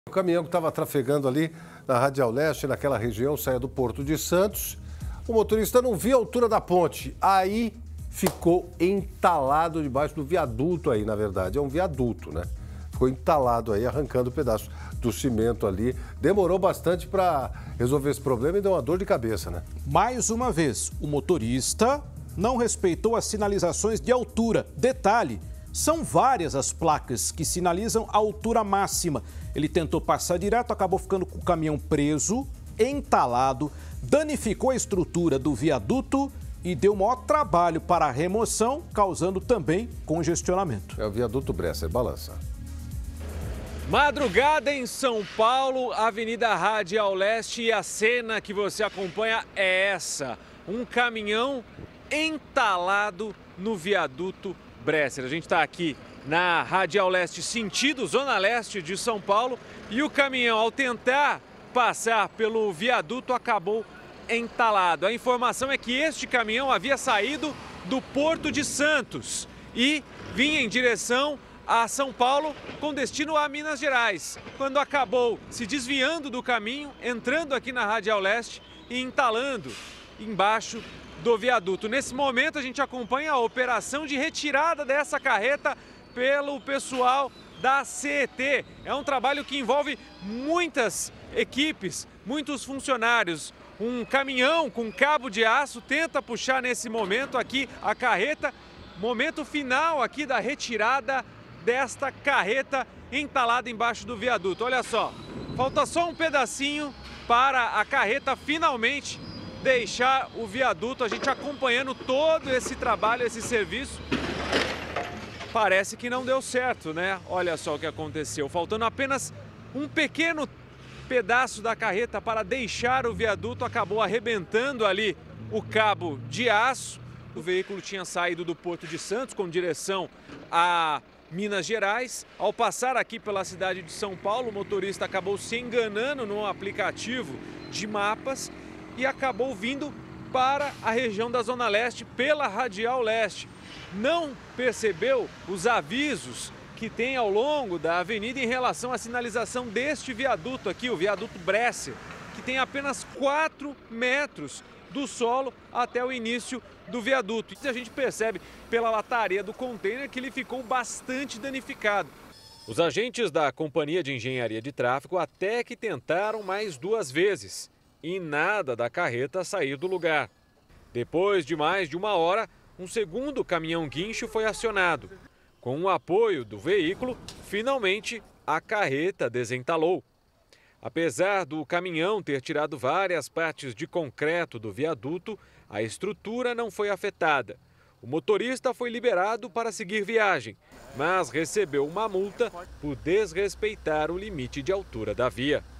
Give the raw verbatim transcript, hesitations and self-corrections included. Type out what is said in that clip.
O caminhão que estava trafegando ali na Radial Leste, naquela região, saía do Porto de Santos. O motorista não via a altura da ponte. Aí ficou entalado debaixo do viaduto aí, na verdade. É um viaduto, né? Ficou entalado aí, arrancando um pedaço do cimento ali. Demorou bastante para resolver esse problema e deu uma dor de cabeça, né? Mais uma vez, o motorista não respeitou as sinalizações de altura. Detalhe, são várias as placas que sinalizam a altura máxima. Ele tentou passar direto, acabou ficando com o caminhão preso, entalado, danificou a estrutura do viaduto e deu maior trabalho para a remoção, causando também congestionamento. É o viaduto Bresser, balança. Madrugada em São Paulo, Avenida Radial Leste, e a cena que você acompanha é essa. Um caminhão entalado no viaduto Bresser. A gente está aqui na Radial Leste, sentido Zona Leste de São Paulo, e o caminhão, ao tentar passar pelo viaduto, acabou entalado. A informação é que este caminhão havia saído do Porto de Santos e vinha em direção a São Paulo com destino a Minas Gerais, quando acabou se desviando do caminho, entrando aqui na Radial Leste e entalando embaixo do viaduto. Nesse momento a gente acompanha a operação de retirada dessa carreta pelo pessoal da C E T. É um trabalho que envolve muitas equipes, muitos funcionários. Um caminhão com cabo de aço tenta puxar nesse momento aqui a carreta. Momento final aqui da retirada desta carreta entalada embaixo do viaduto. Olha só, falta só um pedacinho para a carreta finalmente deixar o viaduto. A gente acompanhando todo esse trabalho, esse serviço. Parece que não deu certo, né? Olha só o que aconteceu. Faltando apenas um pequeno pedaço da carreta para deixar o viaduto, acabou arrebentando ali o cabo de aço. O veículo tinha saído do Porto de Santos com direção a Minas Gerais. Ao passar aqui pela cidade de São Paulo, o motorista acabou se enganando no aplicativo de mapas e acabou vindo para a região da Zona Leste pela Radial Leste. Não percebeu os avisos que tem ao longo da avenida em relação à sinalização deste viaduto aqui, o viaduto Bresser, que tem apenas quatro metros do solo até o início do viaduto. E a gente percebe pela lataria do container que ele ficou bastante danificado. Os agentes da Companhia de Engenharia de Tráfego até que tentaram mais duas vezes e nada da carreta sair do lugar. Depois de mais de uma hora, um segundo caminhão guincho foi acionado. Com o apoio do veículo, finalmente a carreta desentalou. Apesar do caminhão ter tirado várias partes de concreto do viaduto, a estrutura não foi afetada. O motorista foi liberado para seguir viagem, mas recebeu uma multa por desrespeitar o limite de altura da via.